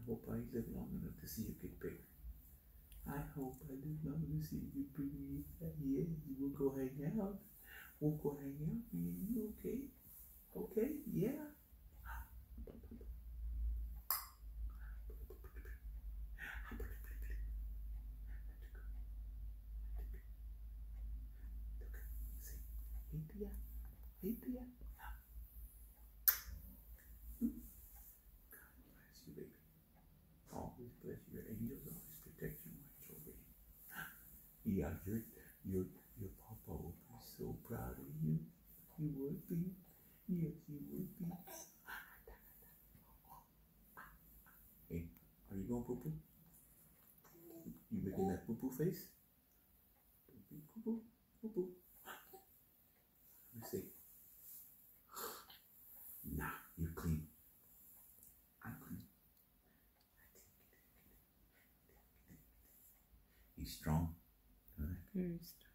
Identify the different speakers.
Speaker 1: hope I live long enough to see you get bigger. I hope I live long enough to see you get bigger. Yeah, we'll go hang out. We'll go hang out. Yeah, you okay? Okay? Yeah. Hey, Tia. Hey, Tia. God bless you, baby. Always bless you. Your angels always protect you and watch over you. Yeah, your papa would be so proud of you. He would be. Yes, he would be. Hey, are you going poo-poo? You making that poo-poo face? Poo-poo, poo-poo. Let me see. Nah, you're clean. I'm clean. He's strong.
Speaker 2: Very strong.